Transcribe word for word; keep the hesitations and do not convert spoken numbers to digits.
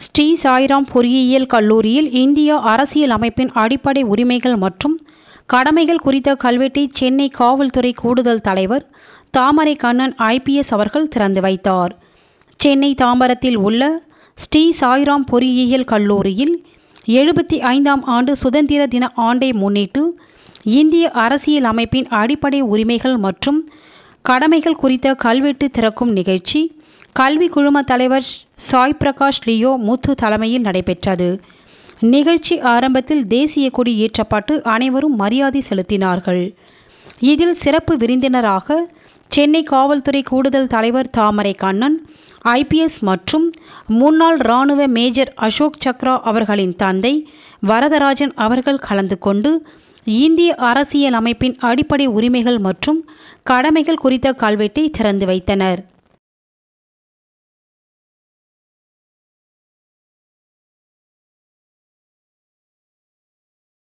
ஸ்ரீ சாய்ராம் பொறியியல் கல்லூரியில் இந்திய அரசியல் அமைப்பின் அடிப்படை உரிமைகள் மற்றும் கடமைகள் குறித்த கல்வெட்டை சென்னை காவல்துறை கூடுதல் தலைவர் தாமரை கண்ணன் ஐபிஎஸ் அவர்கள் திறந்து வைத்தார். சென்னை தாம்பரத்தில் உள்ள ஸ்ரீ சாய்ராம் பொறியியல் கல்லூரியில் எழுபத்தி ஐந்தாம் ஆண்டு சுதந்திர தின ஆண்டை முன்னிட்டு இந்திய அரசியல் அமைப்பின் அடிப்படை உரிமைகள் மற்றும் கடமைகள் குறித்த கல்வெட்டு திறக்கும் நிகழ்ச்சி கல்வி குழும தலைவர் சாய் பிரகாஷ் லியோ முத்து தலைமையில் நடைபெற்றது. நிகழ்ச்சி ஆரம்பத்தில் தேசிய கொடி ஏற்றப்பட்டு அனைவரும் மரியாதை செலுத்தினார்கள். இதில் சிறப்பு விருந்தினராக சென்னை காவல்துறை கூடுதல் தலைவர் தாமரை கண்ணன் ஐபிஎஸ் மற்றும் முன்னாள் இராணுவ மேஜர் அசோக் சக்ரா அவர்களின் தந்தை வரதராஜன் அவர்கள் கலந்து கொண்டு இந்திய அரசியல் அமைப்பின் அடிப்படை உரிமைகள் மற்றும் கடமைகள் குறித்த கல்வெட்டை திறந்து வைத்தனர்.